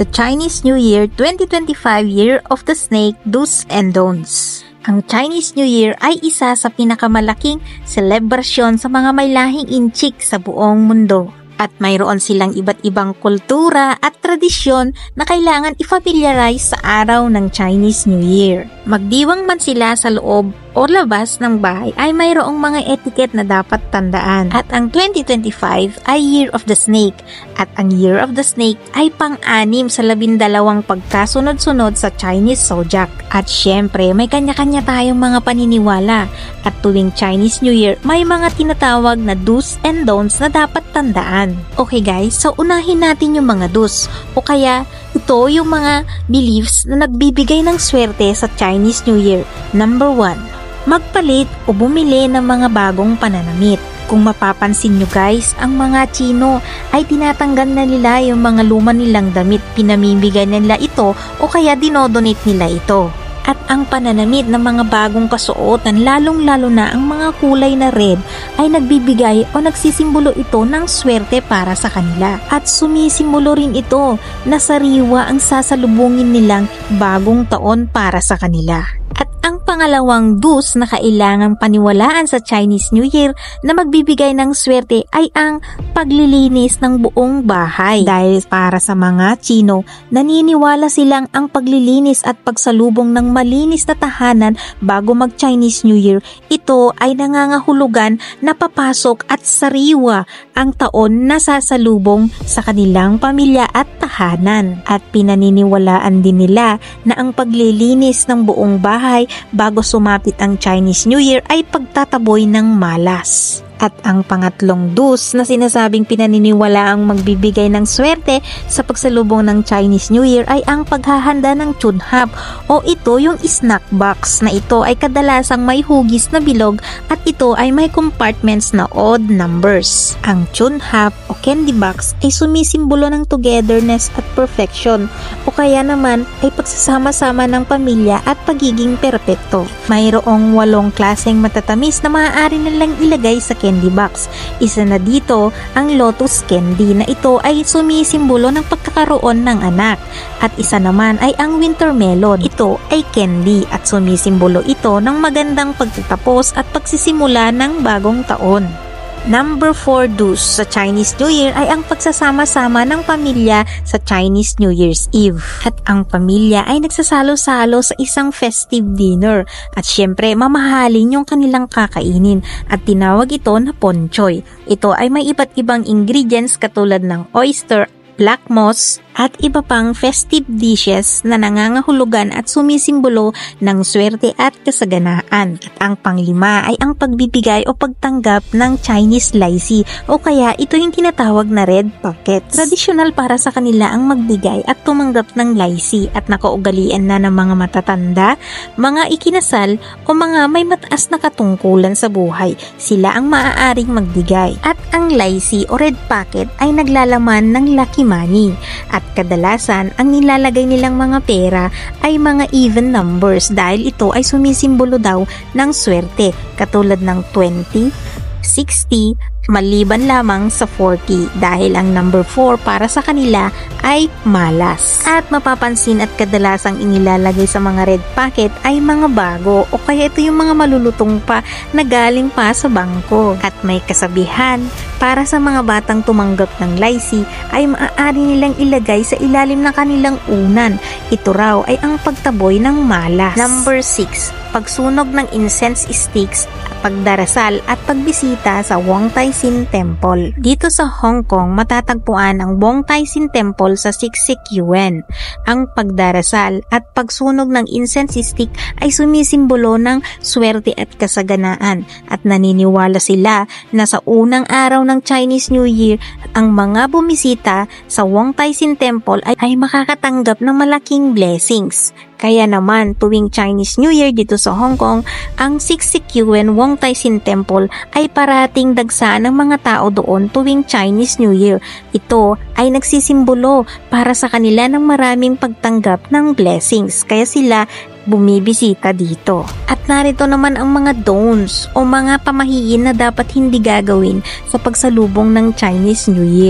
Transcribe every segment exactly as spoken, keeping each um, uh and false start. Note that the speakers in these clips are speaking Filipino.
The Chinese New Year twenty twenty-five Year of the Snake Do's and Don'ts. Ang Chinese New Year ay isa sa pinakamalaking selebrasyon sa mga may lahing Inchik sa buong mundo. At mayroon silang iba't ibang kultura at tradisyon na kailangan i-familiarize sa araw ng Chinese New Year. Magdiwang man sila sa loob o labas ng bahay ay mayroong mga etiquette na dapat tandaan. At ang twenty twenty-five ay Year of the Snake at ang Year of the Snake ay pang-anim sa labindalawang pagkasunod-sunod sa Chinese Zodiac. At syempre may kanya-kanya tayong mga paniniwala at tuwing Chinese New Year may mga tinatawag na do's and don'ts na dapat tandaan. Okay guys, so unahin natin yung mga do's o kaya ito yung mga beliefs na nagbibigay ng swerte sa Chinese New Year. Number one, magpalit o bumili ng mga bagong pananamit. Kung mapapansin nyo guys, ang mga Chino ay tinatanggal na nila yung mga luma nilang damit, pinamimigay nila ito o kaya dinodonate nila ito. At ang pananamit ng mga bagong kasuotan, lalong-lalo na ang mga kulay na red, ay nagbibigay o nagsisimbolo ito ng swerte para sa kanila. At sumisimbolo rin ito na sariwa ang sasalubungin nilang bagong taon para sa kanila. At ang pangalawang do's na kailangang paniwalaan sa Chinese New Year na magbibigay ng swerte ay ang paglilinis ng buong bahay. Dahil para sa mga Chino, naniniwala silang ang paglilinis at pagsalubong ng malinis na tahanan bago mag-Chinese New Year, ito ay nangangahulugan na papasok at sariwa ang taon na sasalubong sa kanilang pamilya at tahanan. At pinaniniwalaan din nila na ang paglilinis ng buong bahay bago sumapit ang Chinese New Year ay pagtataboy ng malas. At ang pangatlong do's na sinasabing pinaniniwala ang magbibigay ng swerte sa pagsalubong ng Chinese New Year ay ang paghahanda ng chunhap o ito yung snack box na ito ay kadalasang may hugis na bilog at ito ay may compartments na odd numbers. Ang chunhap o candy box ay sumisimbolo ng togetherness at perfection o kaya naman ay pagsasama-sama ng pamilya at pagiging perpekto. Mayroong walong klaseng matatamis na maaari nilang ilagay sa candy box. Isa na dito ang lotus candy na ito ay sumisimbolo ng pagkakaroon ng anak. At isa naman ay ang winter melon. Ito ay candy at sumisimbolo ito ng magandang pagtatapos at pagsisimula ng bagong taon. Number four do's sa Chinese New Year ay ang pagsasama-sama ng pamilya sa Chinese New Year's Eve. At ang pamilya ay nagsasalo-salo sa isang festive dinner at syempre mamahalin yung kanilang kakainin at tinawag ito na ponchoy. Ito ay may iba't ibang ingredients katulad ng oyster, black moss, at iba pang festive dishes na nangangahulugan at sumisimbolo ng swerte at kasaganaan. At ang panglima ay ang pagbibigay o pagtanggap ng Chinese laisi o kaya ito yung tinatawag na red pockets. Tradisyonal para sa kanila ang magbigay at tumanggap ng laisi at nakaugalian na ng mga matatanda, mga ikinasal o mga may mataas na katungkulan sa buhay. Sila ang maaaring magbigay. At ang laisi o red pocket ay naglalaman ng lucky money. At kadalasan, ang nilalagay nilang mga pera ay mga even numbers dahil ito ay sumisimbolo daw ng swerte katulad ng twenty, sixty, maliban lamang sa forty dahil ang number four para sa kanila ay malas. At mapapansin at kadalasang inilalagay sa mga red pocket ay mga bago o kaya ito yung mga malulutong pa na galing pa sa bangko. At may kasabihan, para sa mga batang tumanggap ng laisi ay maaari nilang ilagay sa ilalim ng kanilang unan. Ito raw ay ang pagtaboy ng malas. Number six, pagsunog ng incense sticks, pagdarasal at pagbisita sa Wong Tai Sin Temple. Dito sa Hong Kong, matatagpuan ang Wong Tai Sin Temple sa Siksik Yuen. Ang pagdarasal at pagsunog ng incense stick ay sumisimbolo ng swerte at kasaganaan at naniniwala sila na sa unang araw ng Chinese New Year, ang mga bumisita sa Wong Tai Sin Temple ay, ay makakatanggap ng malaking blessings. Kaya naman tuwing Chinese New Year dito sa Hong Kong, ang Siksik Yuen Wong Tai Sin Temple ay parating dagsaan ng mga tao doon tuwing Chinese New Year. Ito ay nagsisimbolo para sa kanila ng maraming pagtanggap ng blessings. Kaya sila bumibisita dito. At narito naman ang mga don'ts o mga pamahiin na dapat hindi gagawin sa pagsalubong ng Chinese New Year.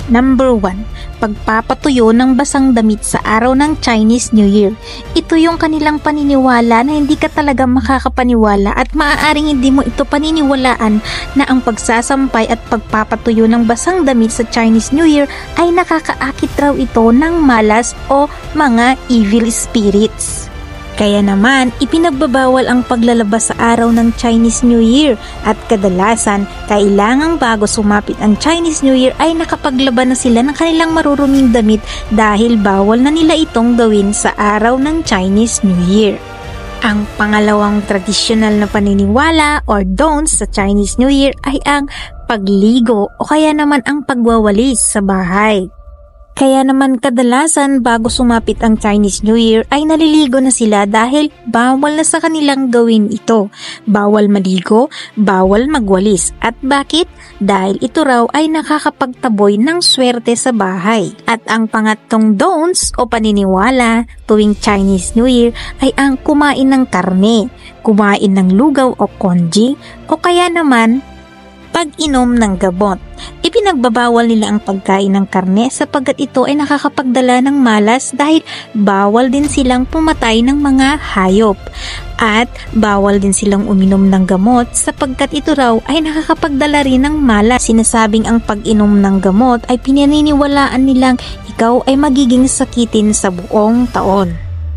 Number one. Pagpapatuyo ng basang damit sa araw ng Chinese New Year. Ito yung kanilang paniniwala na hindi ka talaga makakapaniwala at maaaring hindi mo ito paniniwalaan na ang pagsasampay at pagpapatuyo ng basang damit sa Chinese New Year ay nakakaakit raw ito ng malas o mga evil spirits. Kaya naman, ipinagbabawal ang paglalabas sa araw ng Chinese New Year at kadalasan, kailangang bago sumapit ang Chinese New Year ay nakapaglaban na sila ng kanilang maruruming damit dahil bawal na nila itong gawin sa araw ng Chinese New Year. Ang pangalawang tradisyonal na paniniwala or don'ts sa Chinese New Year ay ang pagligo o kaya naman ang pagwawalis sa bahay. Kaya naman kadalasan bago sumapit ang Chinese New Year ay naliligo na sila dahil bawal na sa kanilang gawin ito. Bawal maligo, bawal magwalis. At bakit? Dahil ito raw ay nakakapagtaboy ng swerte sa bahay. At ang pangatlong don'ts o paniniwala tuwing Chinese New Year ay ang kumain ng karne, kumain ng lugaw o congee, o kaya naman pag-inom ng gamot. Ipinagbabawal nila ang pagkain ng karne sapagkat ito ay nakakapagdala ng malas dahil bawal din silang pumatay ng mga hayop. At bawal din silang uminom ng gamot sapagkat ito raw ay nakakapagdala rin ng malas. Sinasabing ang pag-inom ng gamot ay pinaniniwalaan nilang ikaw ay magiging sakitin sa buong taon.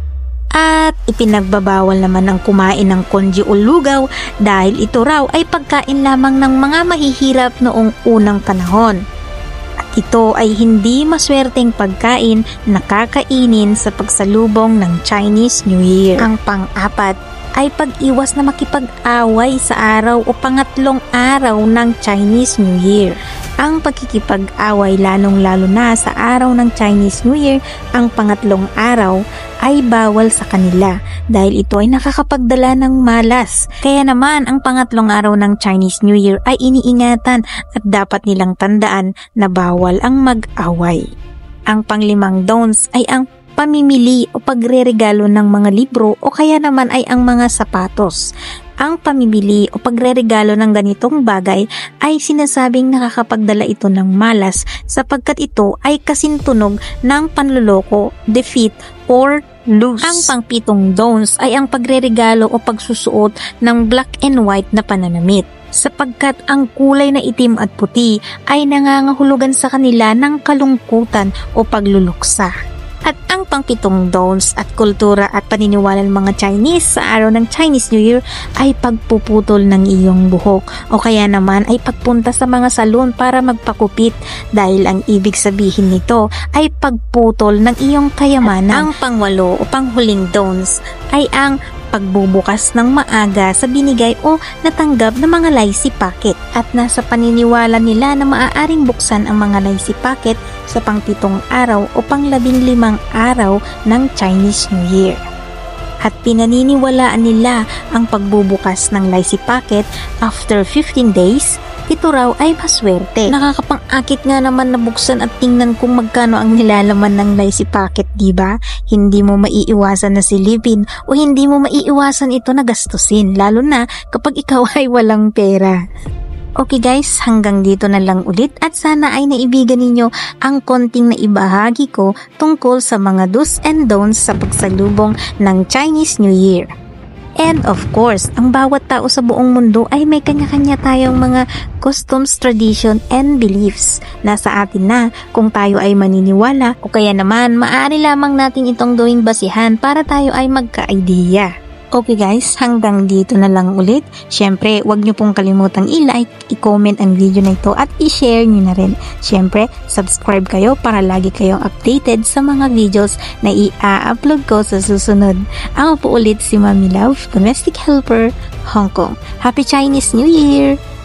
At ipinagbabawal naman ang kumain ng congee o lugaw dahil ito raw ay pagkain lamang ng mga mahihirap noong unang panahon. At ito ay hindi maswerteng pagkain na kakainin sa pagsalubong ng Chinese New Year. Ang pang-apat ay pag-iwas na makipag-away sa araw o pangatlong araw ng Chinese New Year. Ang pagkikipag-away lalong-lalo na sa araw ng Chinese New Year, ang pangatlong araw ay bawal sa kanila dahil ito ay nakakapagdala ng malas. Kaya naman ang pangatlong araw ng Chinese New Year ay iniingatan at dapat nilang tandaan na bawal ang mag-away. Ang panglimang don'ts ay ang pamimili o pagreregalo ng mga libro o kaya naman ay ang mga sapatos. Ang pamimili o pagreregalo ng ganitong bagay ay sinasabing nakakapagdala ito ng malas sapagkat ito ay kasintunog ng panloloko, defeat, or lose. Ang pangpitong don'ts ay ang pagreregalo o pagsusuot ng black and white na pananamit sapagkat ang kulay na itim at puti ay nangangahulugan sa kanila ng kalungkutan o pagluluksa. At ang pangpitong don'ts at kultura at paniniwala ng mga Chinese sa araw ng Chinese New Year ay pagpuputol ng iyong buhok o kaya naman ay pagpunta sa mga salon para magpakupit dahil ang ibig sabihin nito ay pagputol ng iyong kayamanan. Ang pangwalo o panghuling don'ts ay ang pagbubukas ng maaga sa binigay o natanggap na mga lacy packet at nasa paniniwala nila na maaaring buksan ang mga lacy packet sa pangpitong araw o panglabing limang araw ng Chinese New Year. At pinaniniwalaan nila ang pagbubukas ng lacy packet after fifteen days. Ito raw ay maswerte. Nakakapang-akit nga naman na buksan at tingnan kung magkano ang nilalaman ng lacy packet, diba? Hindi mo maiiwasan na silipin o hindi mo maiiwasan ito na gastusin, lalo na kapag ikaw ay walang pera. Okay guys, hanggang dito na lang ulit at sana ay naibigan ninyo ang konting naibahagi ko tungkol sa mga do's and don'ts sa pagsalubong ng Chinese New Year. And of course, ang bawat tao sa buong mundo ay may kanya-kanya tayong mga customs, tradition, and beliefs. Nasa atin na kung tayo ay maniniwala o kaya naman maaari lamang natin itong gawing basihan para tayo ay magka-idea. Okay guys, hanggang dito na lang ulit. Siyempre, huwag nyo pong kalimutang i-like, i-comment ang video na ito at i-share nyo na rin. Siyempre, subscribe kayo para lagi kayong updated sa mga videos na i-upload ko sa susunod. Ako po ulit si Mami Love, Domestic Helper, Hong Kong. Happy Chinese New Year!